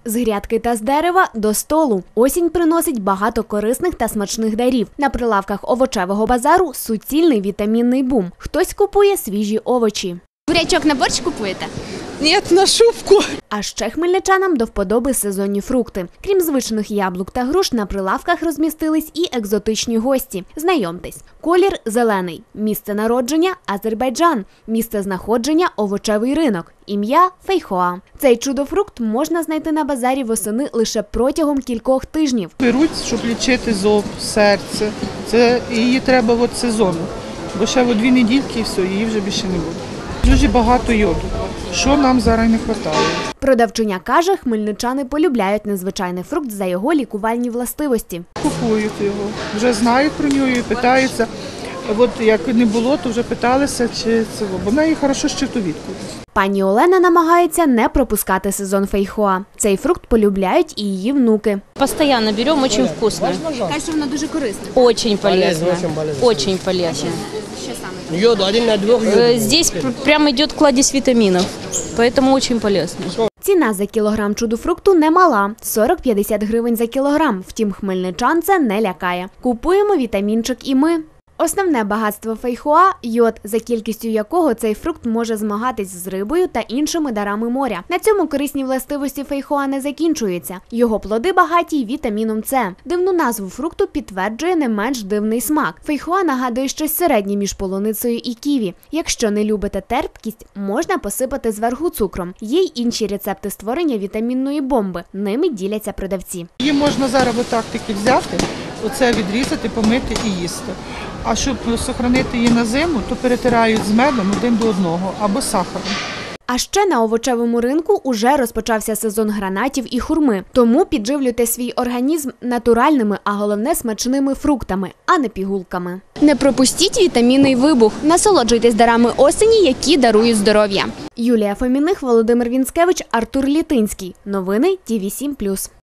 З грядки та з дерева до столу. Осінь приносить багато корисних та смачних дарів. На прилавках овочевого базару суцільний вітамінний бум. Хтось купує свіжі овочі. Бурячок на борщ купуєте? Ні, на шубку. А ще хмельничанам до вподоби сезонні фрукти. Крім звичних яблук та груш, на прилавках розмістились і екзотичні гості. Знайомтесь. Колір – зелений. Місце народження – Азербайджан. Місце знаходження – овочевий ринок. Ім'я – фейхоа. Цей чудо-фрукт можна знайти на базарі восени лише протягом кількох тижнів. Беруть, щоб лічити зоб, серце. Це її треба от сезону. Бо ще 2 недільки і все, її вже більше не буде. Дуже багато йоду, що нам зараз не вистачає. Продавчиня каже, хмельничани полюбляють незвичайний фрукт за його лікувальні властивості. Купують його, вже знають про нього і питаються. От як не було, то вже питалися, чи це, бо в неї хорошо щитовідку. Пані Олена намагається не пропускати сезон фейхоа. Цей фрукт полюбляють і її внуки. Постоянно берем, очень вкусно. Кажуть, що воно дуже корисне. Очень полезно. Очень полезно. Що саме? Йод 1 на 2. Здесь прямо идет кладезь витаминов, поэтому очень полезно. Ціна за кілограм чудо-фрукту немала – 40-50 гривень за кілограм. Втім, хмельничан це не лякає. Купуємо вітамінчик і ми. Основне багатство фейхоа – йод, за кількістю якого цей фрукт може змагатись з рибою та іншими дарами моря. На цьому корисні властивості фейхоа не закінчуються. Його плоди багаті вітаміном С. Дивну назву фрукту підтверджує не менш дивний смак. Фейхоа нагадує щось середнє між полуницею і ківі. Якщо не любите терпкість, можна посипати зверху цукром. Є й інші рецепти створення вітамінної бомби. Ними діляться продавці. Її можна зараз отак таки взяти, оце відрізати, помити і їсти. А щоб зберігати її на зиму, то перетирають з медом 1 до 1 або сахаром. А ще на овочевому ринку уже розпочався сезон гранатів і хурми. Тому підживлюйте свій організм натуральними, а головне смачними фруктами, а не пігулками. Не пропустіть вітамінний вибух. Насолоджуйтесь дарами осені, які дарують здоров'я. Юлія Фоміних, Володимир Вінськевич, Артур Літинський. Новини ТІВІ 7+.